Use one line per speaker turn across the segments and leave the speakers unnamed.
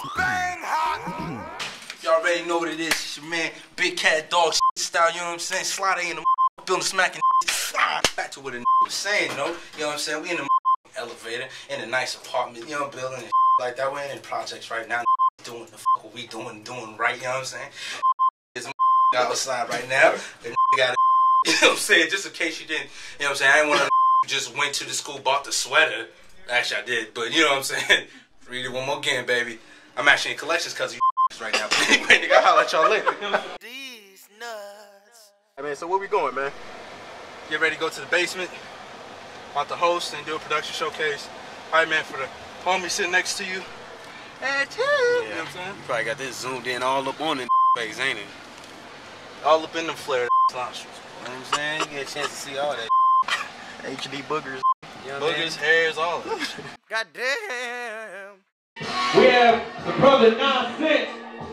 Bang hot. Y'all already know what it is. It's your man, Big Cat Dog style, you know what I'm saying? Slide in the building, smacking. Back to what a was saying, though. You know what I'm saying? We in the elevator, in a nice apartment, you know, building and like that. We're in projects right now. Doing the fuck what we doing right, you know what I'm saying? There's a outside right now. The got you know what I'm saying? Just in case you didn't, you know what I'm saying? I didn't want to just went to the school, bought the sweater. Actually, I did, but you know what I'm saying? Read it one more again, baby. I'm actually in collections because of you right now. But anyway, nigga, I'll holler at y'all later.
These nuts.
Hey, man, so where we going, man?
Get ready to go to the basement. About to host and do a production showcase. All right, man, for the homie sitting next to you. Hey, you know what I'm saying?
You probably got this zoomed in all up on the face, ain't it?
All up in them flared nostrils.
You know what I'm saying? You get a chance to see all that.
HD boogers.
You know what I mean?
Boogers, hairs, all of it.
Goddamn.
We have the brother Nonsense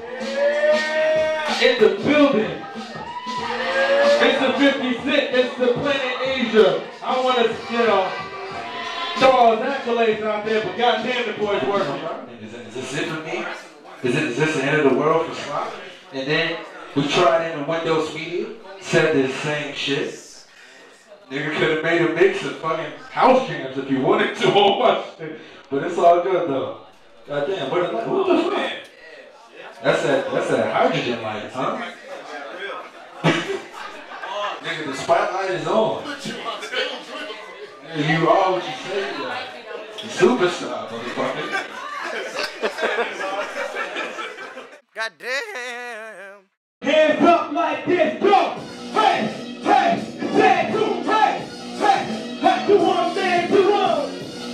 in the building. It's the 50 Cent, it's the Planet Asia. I want to, throw all his accolades out there, but goddamn the boy's working. Is this it for me? Is this the end of the world for Slop? And then we tried in Windows Media, said this same shit. Nigga could have made a mix of fucking house jams if you wanted to or watched it. But it's all good though. Goddamn, what the fuck? That's that hydrogen light, huh? Nigga, the spotlight is on. Nigga, you are what you say you are. Superstar, motherfucker.
Goddamn.
Hands up like this, go! Hey, hey, say two, hey, hey, hey, do one, say two, one.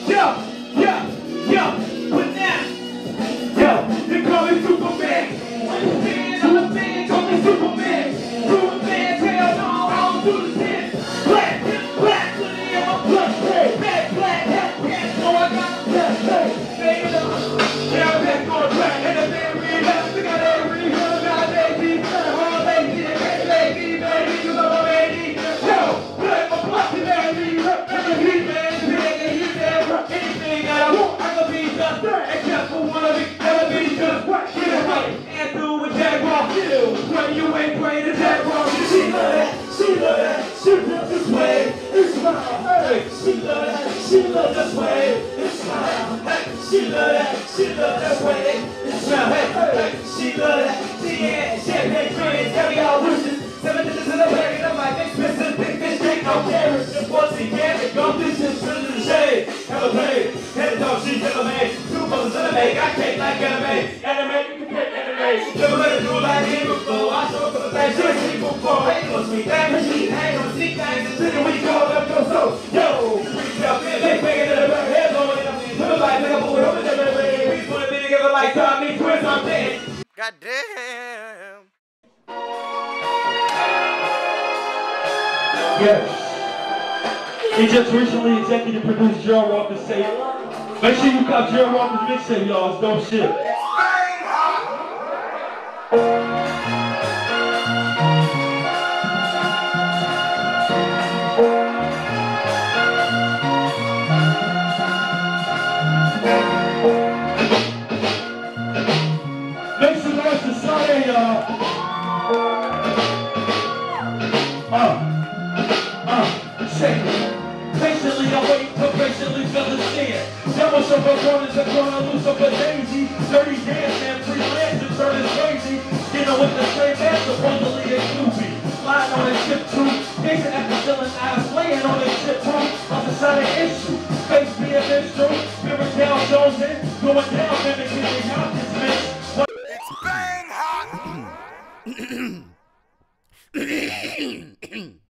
Yo, but now, yo, they call me Superman. Understand, I'm a man, call me Superman. Superman, hell no, I don't do the dance. Black, hoodie in my bloodstream. Black, hat, so I got the bloodstream. Yeah, I'm back on track, and the man relapse, we got every hood, got baby, all lazy, baby, you know I'm ready. Yo, play my pussy, baby, and the heat, man, you never, anything that I want, I can be just that, except for one of it, never be just what, get it right, and do what Jaguar do, when you ain't playing the Jaguar, she love that, she love that, she love this way, it's smile, hey, she love that, she love this way, it's smile, hey, she love that, she love that way, it's smile, hey, she love that, she ain't champagne drinks, carry all wishes, 7 digits in the bag, and I'm like, expensive, big fish, take no carrots, just once he can't, go this shit, put it in the shade, have a play, head to toe, she's in the maid, 2 brothers in the maid, got cake like anime, you can get anime, never let it do like him before, I show up for the back, she's sleep before, ain't no sweet thing, but she ain't no sneak things, until the week all up your soul, yo, reach out there, they banging in the back, head on it, put it like, make a boy, open the baby, we put it together like Tommy Twist, I'm dead.
Goddamn.
Yes. He just recently executive produced Gerald Walker's tape. Make sure you cop Gerald Walker's mixtape, y'all. It's dope shit. Make some noise to Sunday, y'all. Patiently I wait to patiently feel the stand. Devil show up corners and gonna lose up a daisy. Dirty dance and freelance and turn is crazy. Skinner with the same man, supposedly a Snoopy. Flying on a ship too. Jason after selling eyes, laying on a ship too. On the side of issue. Face being minstrel. Spirit down chosen. Going down, mimicking the Yonkers mix.
It's bang hot.